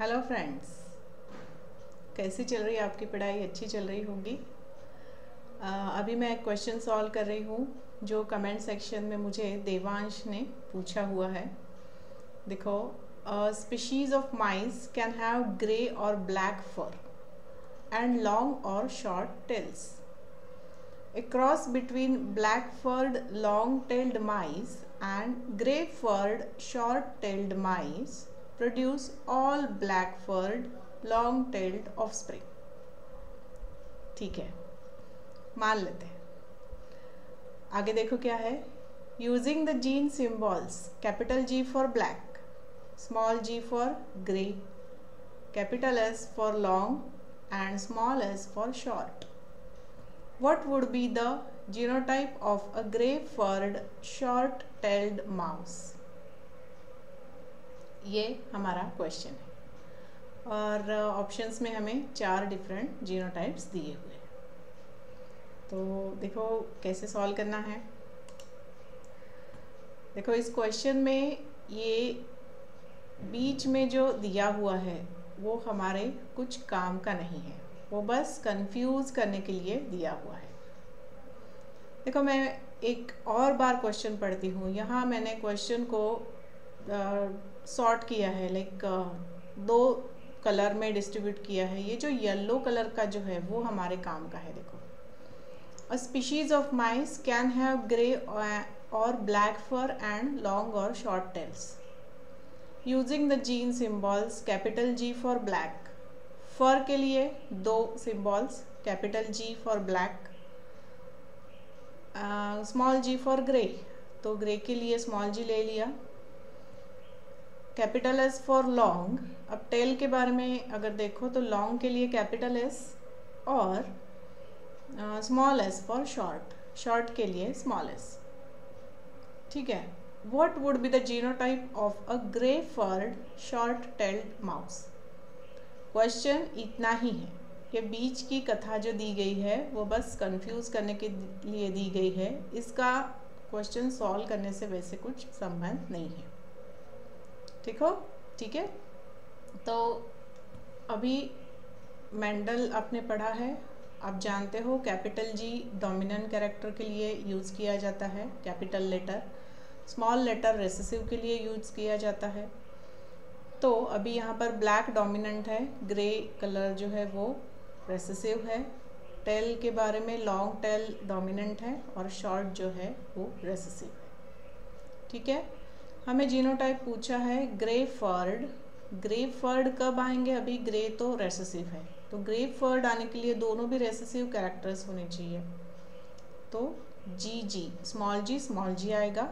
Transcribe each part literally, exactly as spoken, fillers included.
Hello friends, कैसी चल रही है आपकी पढ़ाई? अच्छी चल रही होगी। अ, अभी मैं एक क्वेश्चन सॉल्व कर रही हूँ जो कमेंट सेक्शन में मुझे देवांश ने पूछा हुआ है। देखो, species of mice can have grey और ब्लैक फर एंड लॉन्ग और short tails. A cross between black-furred long-tailed mice and gray-furred short-tailed mice produce all black-furred long-tailed offspring. ठीक है, मान लेते हैं। आगे देखो क्या है। Using the gene symbols capital G for black, small g for gray, capital S for long and small s for short. What would be the genotype of a gray-furred short-tailed mouse? ये हमारा question है और options में हमें चार different genotypes दिए हुए हैं। तो देखो कैसे सॉल्व करना है। देखो इस क्वेश्चन में ये बीच में जो दिया हुआ है वो हमारे कुछ काम का नहीं है, वो बस कंफ्यूज करने के लिए दिया हुआ है। देखो मैं एक और बार क्वेश्चन पढ़ती हूँ। यहाँ मैंने क्वेश्चन को सॉर्ट किया है, लाइक दो कलर में डिस्ट्रीब्यूट किया है। ये जो येलो कलर का जो है वो हमारे काम का है। देखो, a species of mice can have grey और ब्लैक फर एंड लॉन्ग और short tails using the gene symbols capital G for black. Fur के लिए दो symbols, capital G for black, small G for grey. तो grey के लिए small G ले लिया, कैपिटल एस फॉर लॉन्ग। अब टेल के बारे में अगर देखो तो लॉन्ग के लिए कैपिटल एस और small S for short, short के लिए स्मॉल एस। ठीक है। What would be the genotype of a grey furred short tailed mouse? Question इतना ही है। ये बीच की कथा जो दी गई है वो बस कंफ्यूज करने के लिए दी गई है। इसका क्वेश्चन सॉल्व करने से वैसे कुछ संबंध नहीं है। ठीक हो? ठीक है। तो अभी मेंडल आपने पढ़ा है, आप जानते हो कैपिटल जी डोमिनेंट कैरेक्टर के लिए यूज़ किया जाता है, capital letter. Small letter recessive के लिए यूज़ किया जाता है। तो अभी यहाँ पर ब्लैक डोमिनेंट है, ग्रे कलर जो है वो रेसेसिव है। टेल के बारे में लॉन्ग टेल डोमिनेंट है और शॉर्ट जो है वो रेसेसिव है। ठीक है। हमें जीनोटाइप पूछा है ग्रे फर्ड। ग्रे फर्ड कब आएंगे? अभी ग्रे तो रेसेसिव है, तो ग्रे फर्ड आने के लिए दोनों भी रेसेसिव कैरेक्टर्स होने चाहिए। तो जी जी स्मॉल जी स्मॉल जी आएगा।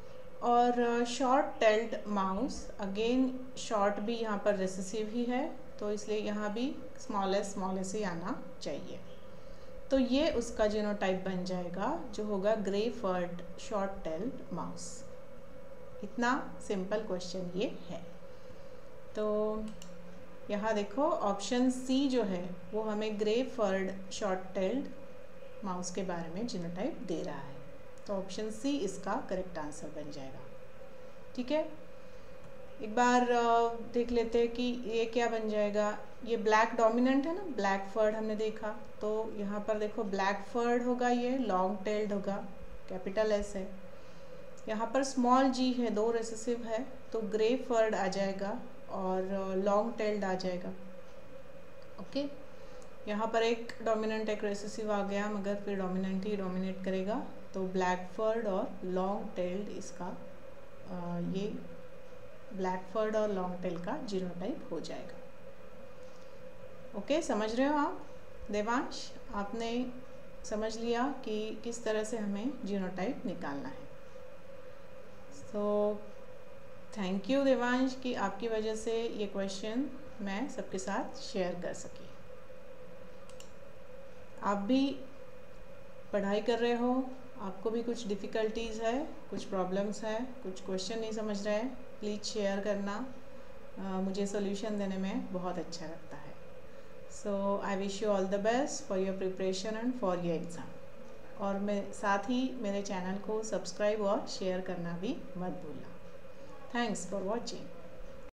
और short tailed mouse, again short भी यहाँ पर रेसेसिव ही है, तो इसलिए यहाँ भी स्मॉल एस स्मॉल एस ही आना चाहिए। तो ये उसका जीनोटाइप बन जाएगा जो होगा grey furred short tailed mouse. इतना सिंपल क्वेश्चन ये है। तो यहाँ देखो ऑप्शन सी जो है वो हमें grey furred short tailed mouse के बारे में जीनोटाइप दे रहा है, तो ऑप्शन सी इसका करेक्ट आंसर बन जाएगा। ठीक है। एक बार देख लेते हैं कि ये क्या बन जाएगा। ये ब्लैक डोमिनेंट है ना, ब्लैक फर्ड हमने देखा, तो यहाँ पर देखो ब्लैक फर्ड होगा, ये लॉन्ग टेल्ड होगा, कैपिटल एस है। यहाँ पर स्मॉल जी है, दो रेसेसिव है, तो ग्रे फर्ड आ जाएगा और लॉन्ग टेल्ड आ जाएगा। ओके। यहाँ पर एक डोमिनेंट एक रेसेसिव आ गया, मगर फिर डोमिनेंट ही डोमिनेट करेगा, तो ब्लैक फर्ड और लॉन्ग टेल्ड इसका आ, ये ब्लैक फर्ड और लॉन्ग टेल का जीनोटाइप हो जाएगा। ओके, समझ रहे हो आप? देवांश, आपने समझ लिया कि किस तरह से हमें जीनोटाइप निकालना है। सो थैंक यू देवांश कि आपकी वजह से ये क्वेश्चन मैं सबके साथ शेयर कर सकी। आप भी पढ़ाई कर रहे हो, आपको भी कुछ डिफ़िकल्टीज़ है, कुछ प्रॉब्लम्स है, कुछ क्वेश्चन नहीं समझ रहे हैं, प्लीज़ शेयर करना। uh, मुझे सॉल्यूशन देने में बहुत अच्छा लगता है। So I wish you all the best for your preparation and for your exam. और मैं साथ ही मेरे चैनल को सब्सक्राइब और शेयर करना भी मत भूलना। Thanks for watching.